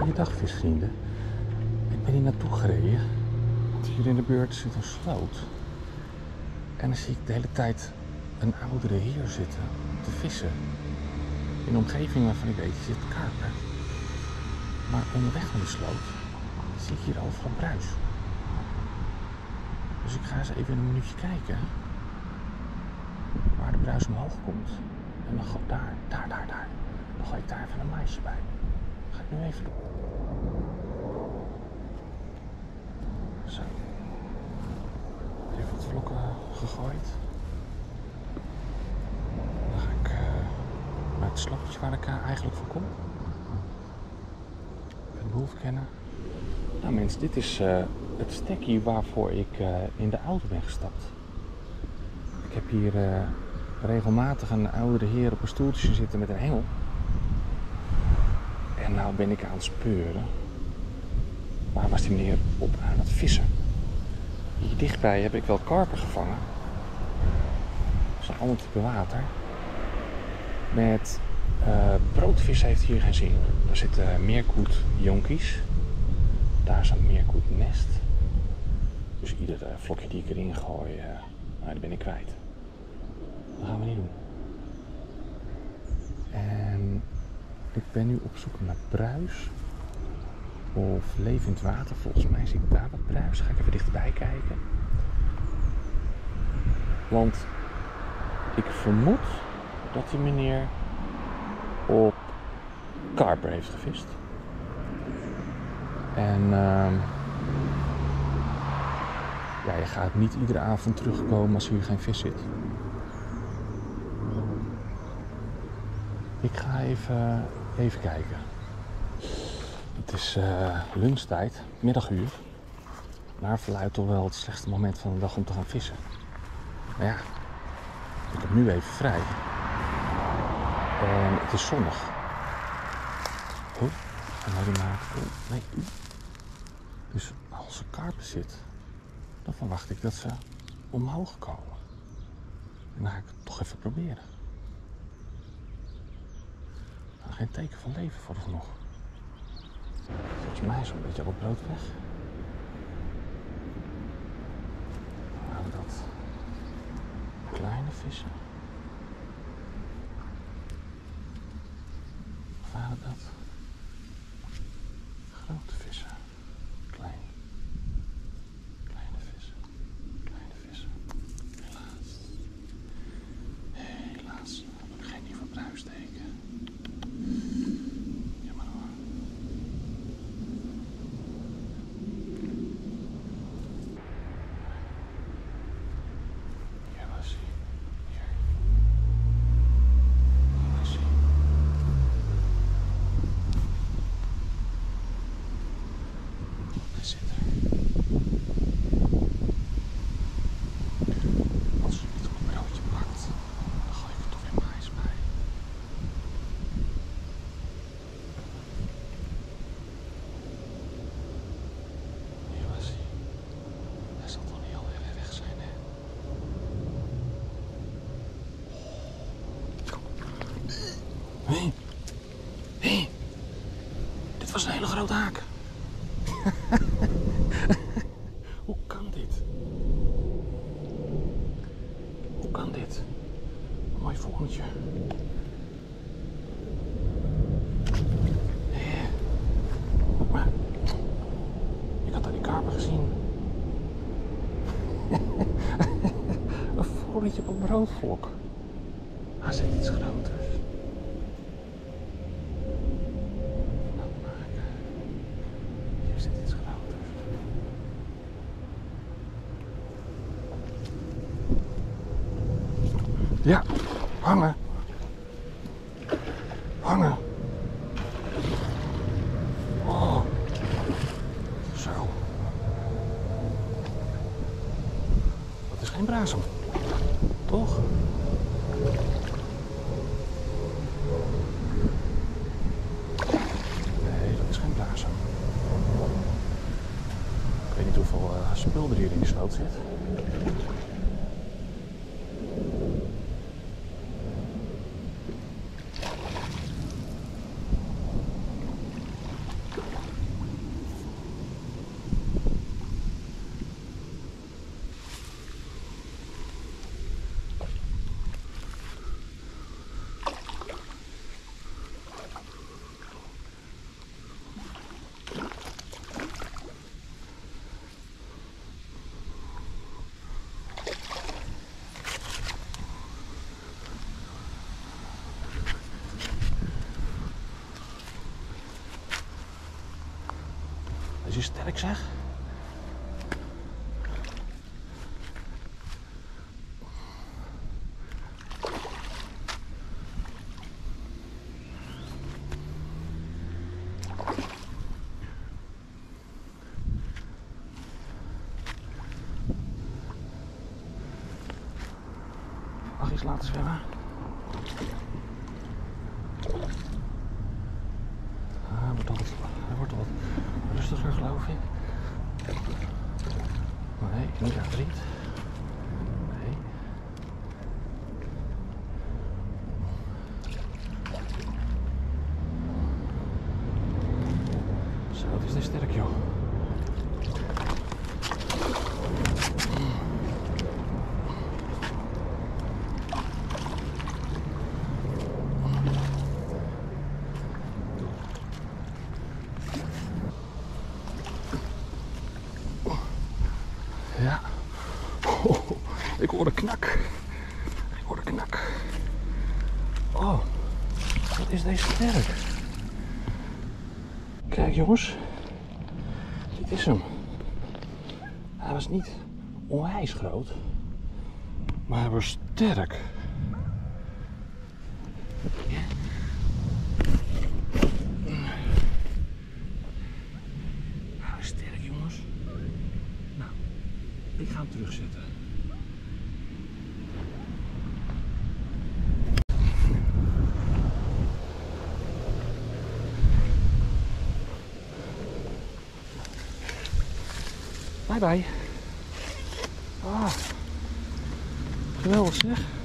Goeiedag visvrienden. Ik ben hier naartoe gereden. Want hier in de buurt zit een sloot. En dan zie ik de hele tijd een oudere heer zitten te vissen. In een omgeving waarvan ik weet, hier zit karper. Maar onderweg naar die sloot zie ik hier overal bruis. Dus ik ga eens even een minuutje kijken waar de bruis omhoog komt. En dan daar. Dan gooi ik daar even een maisje bij. Dat ga ik nu even doen. Zo. Even wat vlokken gegooid. Dan ga ik naar het slootje waar ik eigenlijk voor kom. Even de boel verkennen. Nou mensen, dit is het stekkie waarvoor ik in de auto ben gestapt. Ik heb hier regelmatig een oudere heer op een stoeltje zitten met een hengel. En nou ben ik aan het speuren. Waar was die meneer op aan het vissen? Hier dichtbij heb ik wel karper gevangen. Dat is een ander type water. Met broodvis heeft hier geen zin. Daar zitten meerkoet jonkies. Daar is een meerkoet nest. Dus ieder vlokje die ik erin gooi, nou, die ben ik kwijt. Dat gaan we niet doen. En ik ben nu op zoek naar bruis. Of levend water. Volgens mij zie ik daar wat bruis. Ga ik even dichterbij kijken. Want ik vermoed dat die meneer op karper heeft gevist. En ja, je gaat niet iedere avond terugkomen als hier geen vis zit. Ik ga even kijken. Het is lunchtijd, middaguur. Naar verluidt toch wel het slechtste moment van de dag om te gaan vissen. Maar ja, ik heb nu even vrij. En het is zonnig. Oh, en nou die maakt... Oh, nee. Dus als er karper zit, dan verwacht ik dat ze omhoog komen. En dan ga ik het toch even proberen. Nou, geen teken van leven vooralsnog. Volgens mij is zo'n beetje op brood weg. Dan waren dat kleine vissen. Of waren dat grote vissen? Kleine vissen. Kleine vissen. Helaas heb ik geen nieuwe bruisteken. Jammer hoor. Hier was hij. Hier. Hier was hij. Hij zit er. Als je niet op een broodje pakt, dan gooi ik er toch weer mais bij. Hier was hij. Hij zal toch niet al weer weg zijn, hè? Hé. Dit was een hele grote haak. Hoe kan dit? Hoe kan dit? Een mooi vogelsje. Maar ik had daar die karper gezien. Een vogelsje op een broodvlok. Hij zit iets groter. Hier zit iets groter. Ja, hangen. Hangen. Oh. Zo. Dat is geen brasem. Toch? Nee, dat is geen brasem. Ik weet niet hoeveel spul er hier in die sloot zit. Is hij sterk zeg? Mag je eens laten zwemmen? Hij wordt al wat rustiger geloof ik. Nee, niet echt vriend. Nee. Zo, het is dit sterk joh. Ja. Oh, ik hoor de knak. Ik hoor de knak. Oh, wat is deze sterk. Kijk jongens. Dit is hem. Hij was niet onwijs groot. Maar hij was sterk. Ja. Hij is sterk jongens. Nou, ik ga hem terugzetten. Bye bye. Ah, geweldig zeg.